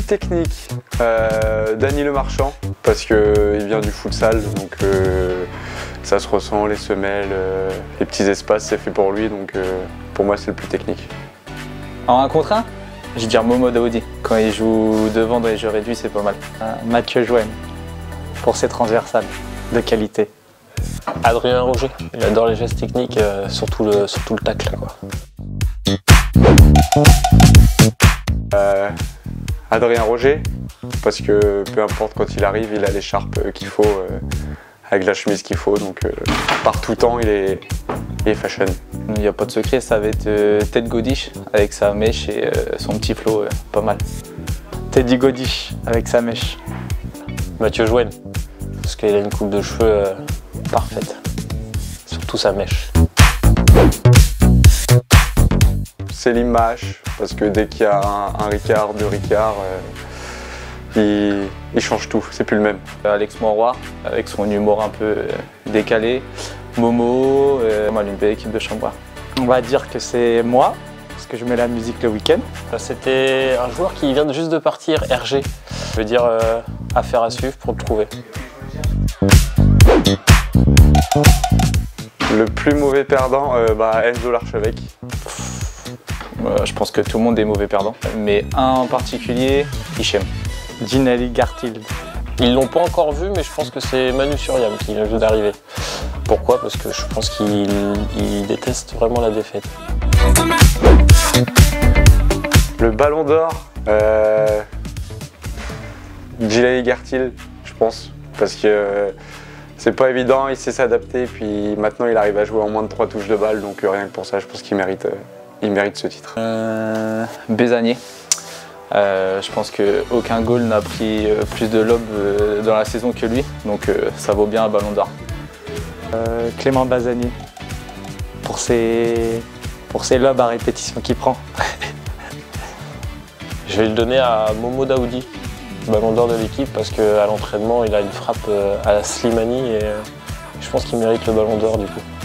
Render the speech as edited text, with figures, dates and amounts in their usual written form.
technique, Dany Lemarchand, parce qu'il vient du futsal, donc ça se ressent, les semelles, les petits espaces, c'est fait pour lui, donc pour moi c'est le plus technique. En 1 contre 1, je vais dire Momo Daoudi. Quand il joue devant dans les jeux réduits, c'est pas mal. Mathieu Jouem, pour ses transversales de qualité. Adrien Roger, il adore les gestes techniques, surtout le tacle, quoi. Adrien Roger, parce que peu importe quand il arrive, il a l'écharpe qu'il faut, avec la chemise qu'il faut, donc par tout temps il est fashion. Il n'y a pas de secret, ça va être Ted Godish avec sa mèche et son petit flow, pas mal. Teddy Godish avec sa mèche. Mathieu Jouem, parce qu'il a une coupe de cheveux parfaite, surtout sa mèche. Selim Mahache, parce que dès qu'il y a un Ricard, 2 Ricards, il change tout, c'est plus le même. Alex Monroy, avec son humour un peu décalé. Momo, une belle équipe de Chambois. On va dire que c'est moi, parce que je mets la musique le week-end. C'était un joueur qui vient juste de partir, RG. Je veux dire, affaire à suivre pour le trouver. Le plus mauvais perdant, Enzo Larchevêque. Je pense que tout le monde est mauvais perdant, mais un en particulier, Hichem. Djinali Gartild. Ils l'ont pas encore vu, mais je pense que c'est Manu Suriam qui vient juste d'arriver. Pourquoi? Parce que je pense qu'il déteste vraiment la défaite. Le ballon d'or, Djinali Gartild, je pense, parce que c'est pas évident, il sait s'adapter, puis maintenant il arrive à jouer en moins de 3 touches de balle, donc rien que pour ça, je pense qu'il mérite ce titre. Bézanier. Je pense qu'aucun goal n'a pris plus de lobes dans la saison que lui, donc ça vaut bien un ballon d'or. Clément Bazani, pour ses lobes à répétition qu'il prend. Je vais le donner à Momo Daoudi, ballon d'or de l'équipe, parce qu'à l'entraînement il a une frappe à la Slimani et je pense qu'il mérite le ballon d'or du coup.